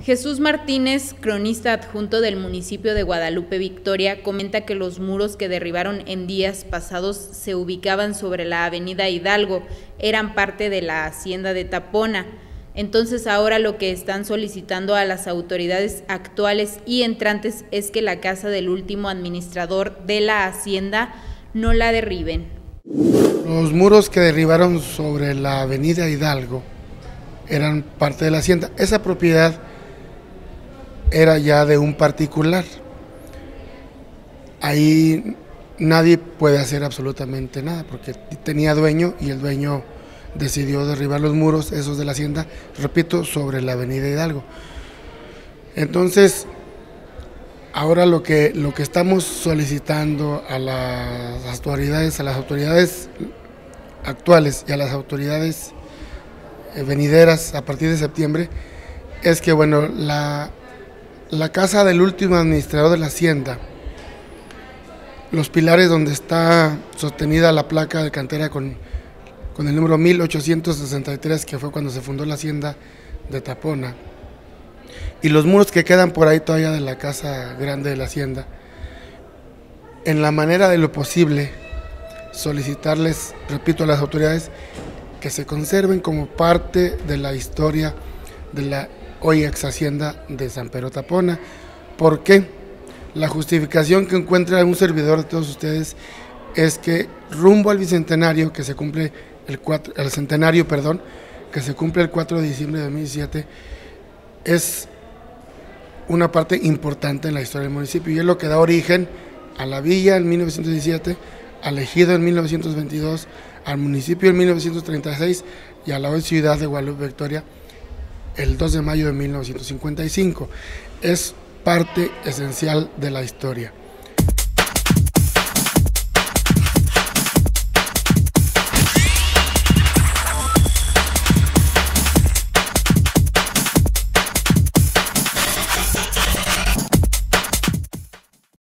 Jesús Martínez, cronista adjunto del municipio de Guadalupe Victoria, comenta que los muros que derribaron en días pasados se ubicaban sobre la avenida Hidalgo, eran parte de la hacienda de Tapona. Entonces ahora lo que están solicitando a las autoridades actuales y entrantes es que la casa del último administrador de la hacienda no la derriben. Los muros que derribaron sobre la avenida Hidalgo eran parte de la hacienda. Esa propiedad era ya de un particular. Ahí nadie puede hacer absolutamente nada porque tenía dueño y el dueño decidió derribar los muros esos de la hacienda, repito, sobre la avenida Hidalgo. Entonces, ahora lo que estamos solicitando a las autoridades actuales y a las autoridades venideras a partir de septiembre es que, bueno, la casa del último administrador de la hacienda, los pilares donde está sostenida la placa de cantera con el número 1863, que fue cuando se fundó la hacienda de Tapona, y los muros que quedan por ahí todavía de la casa grande de la hacienda, en la manera de lo posible, solicitarles, repito, a las autoridades que se conserven como parte de la historia de la hoy ex hacienda de San Pedro Tapona. ¿Por qué? La justificación que encuentra un servidor de todos ustedes es que rumbo al bicentenario que se cumple el centenario, perdón, que se cumple el 4 de diciembre de 2017, es una parte importante en la historia del municipio y es lo que da origen a la villa en 1917, al ejido en 1922, al municipio en 1936 y a la hoy ciudad de Guadalupe Victoria el 2 de mayo de 1955. Es parte esencial de la historia.